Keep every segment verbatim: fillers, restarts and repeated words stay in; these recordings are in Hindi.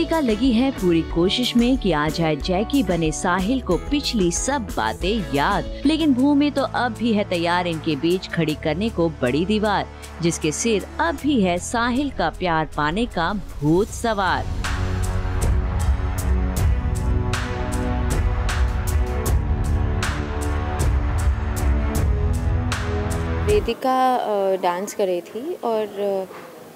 वेदिका लगी है पूरी कोशिश में कि आ जाए जैकी बने साहिल को पिछली सब बातें याद, लेकिन भूमि तो अब भी है तैयार इनके बीच खड़ी करने को बड़ी दीवार, जिसके सिर अब भी है साहिल का प्यार पाने का भूत सवार। वेदिका डांस कर रही थी और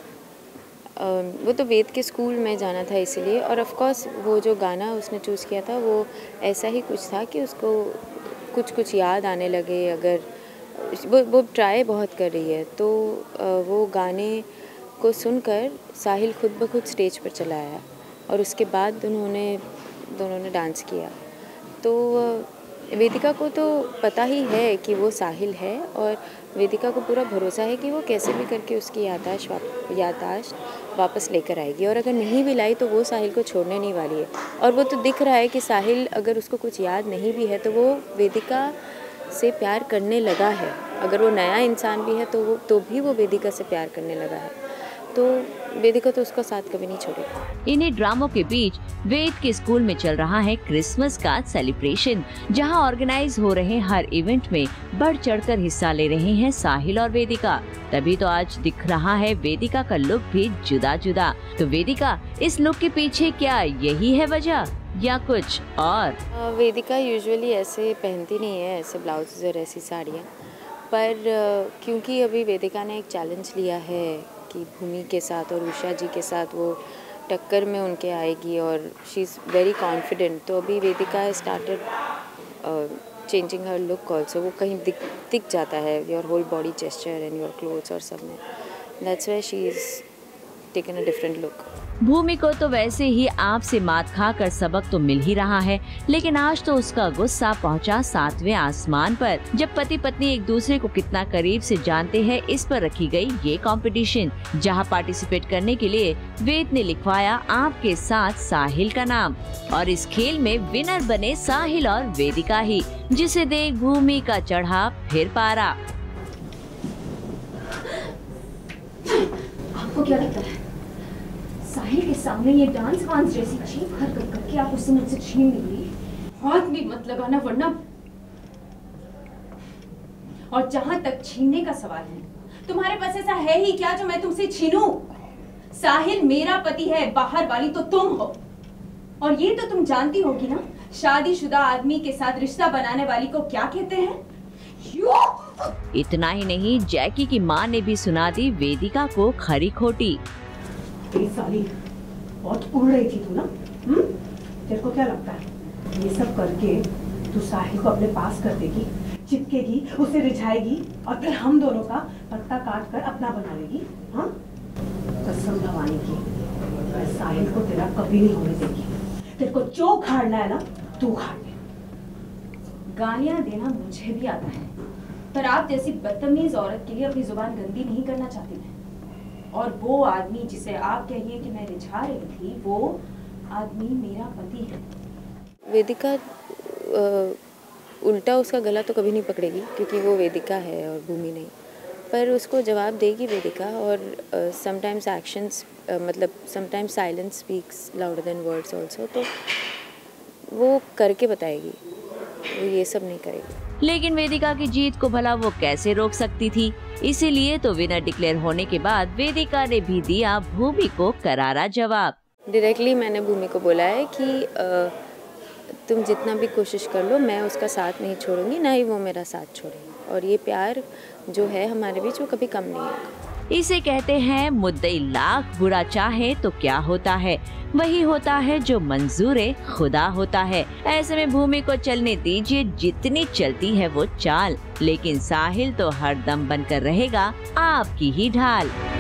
वो तो वेद के स्कूल में जाना था इसलिए, और ऑफ कोर्स वो जो गाना उसने चूज़ किया था वो ऐसा ही कुछ था कि उसको कुछ कुछ याद आने लगे। अगर वो वो ट्राई बहुत कर रही है तो वो गाने को सुनकर साहिल खुद ब खुद स्टेज पर चला आया और उसके बाद उन्होंने दोनों ने डांस किया। तो वेदिका को तो पता ही है कि वो साहिल है और वेदिका को पूरा भरोसा है कि वो कैसे भी करके उसकी याददाश्त वाप, याददाश्त वापस लेकर आएगी, और अगर नहीं भी लाई तो वो साहिल को छोड़ने नहीं वाली है। और वो तो दिख रहा है कि साहिल अगर उसको कुछ याद नहीं भी है तो वो वेदिका से प्यार करने लगा है। अगर वो नया इंसान भी है तो वो तो भी वो वेदिका से प्यार करने लगा है, तो वेदिका तो उसका साथ कभी नहीं छोड़ेगी। इन्हीं ड्रामों के बीच वेद के स्कूल में चल रहा है क्रिसमस का सेलिब्रेशन, जहां ऑर्गेनाइज हो रहे हर इवेंट में बढ़ चढ़कर हिस्सा ले रहे हैं साहिल और वेदिका। तभी तो आज दिख रहा है वेदिका का लुक भी जुदा जुदा। तो वेदिका, इस लुक के पीछे क्या यही है वजह या कुछ और? वेदिका यूजुअली ऐसे पहनती नहीं है, ऐसे ब्लाउज और ऐसी साड़ियाँ, पर क्योंकि अभी वेदिका ने एक चैलेंज लिया है कि भूमि के साथ और उषा जी के साथ वो टक्कर में उनके आएगी और शी इज़ वेरी कॉन्फिडेंट, तो अभी Vedika started changing her look also. वो कहीं दिख दिख जाता है your whole body gesture and your clothes और सब में, that's why she is taken a different look. Bhumi को तो वैसे ही आप से मात खाकर सबक तो मिल ही रहा है, लेकिन आज तो उसका गुस्सा पहुंचा सातवें आसमान पर, जब पति पत्नी एक दूसरे को कितना करीब से जानते हैं इस पर रखी गई ये कंपटीशन, जहां पार्टिसिपेट करने के लिए वेद ने लिखवाया आपके साथ साहिल का नाम, और इस खेल में विनर बने साहिल और वेदिका ही, जिसे देख भूमि का चढ़ा फिर पारा। आपको क्या लगता है साहिल के सामने ये डांस वांस जैसी चीप हरकत करके आप उससे मुझसे छीन लेंगी? हाथ भी मत लगाना वरना। और जहां तक छीनने का सवाल है, तुम्हारे पास ऐसा है ही क्या जो मैं तुमसे छीनूं? साहिल मेरा पति है, बाहर वाली तो तुम हो, और ये तो तुम जानती होगी ना, शादीशुदा आदमी के साथ रिश्ता बनाने वाली को क्या कहते हैं? इतना ही नहीं, जैकी की माँ ने भी सुना दी वेदिका को खरी खोटी। तेरी साली बहुत उड़ रही थी तू ना, हम्म? तेरे को क्या लगता है ये सब करके तू साहिल को अपने पास कर देगी, चिपकेगी, उसे रिझाएगी और फिर हम दोनों का पत्ता काट कर अपना बना लेगी? हाँ, कसम भवानी की, मैं साहिल को तेरा कभी नहीं होने देगी। तेरे को जो उखाड़ना है ना तू उखाड़ ले। गालियां देना मुझे भी आता है, पर आप जैसी बदतमीज औरत के लिए अपनी जुबान गंदी नहीं करना चाहती मैं। और वो आदमी जिसे आप कहिए कि मैं रिझा रही थी, वो आदमी मेरा पति है। वेदिका उल्टा उसका गला तो कभी नहीं पकड़ेगी क्योंकि वो वेदिका है और भूमि नहीं, पर उसको जवाब देगी वेदिका। और समटाइम्स एक्शंस, मतलब sometimes silence speaks louder than words also, तो वो करके बताएगी, वो ये सब नहीं करेगी। लेकिन वेदिका की जीत को भला वो कैसे रोक सकती थी? इसीलिए तो विनर डिक्लेयर होने के बाद वेदिका ने भी दिया भूमि को करारा जवाब। डायरेक्टली मैंने भूमि को बोला है कि आ, तुम जितना भी कोशिश कर लो, मैं उसका साथ नहीं छोड़ूंगी, ना ही वो मेरा साथ छोड़ेगी, और ये प्यार जो है हमारे बीच वो कभी कम नहीं होगा। इसे कहते हैं मुद्दई लाख बुरा चाहे तो क्या होता है, वही होता है जो मंजूरे खुदा होता है। ऐसे में भूमि को चलने दीजिए जितनी चलती है वो चाल, लेकिन साहिल तो हरदम बनकर रहेगा आपकी ही ढाल।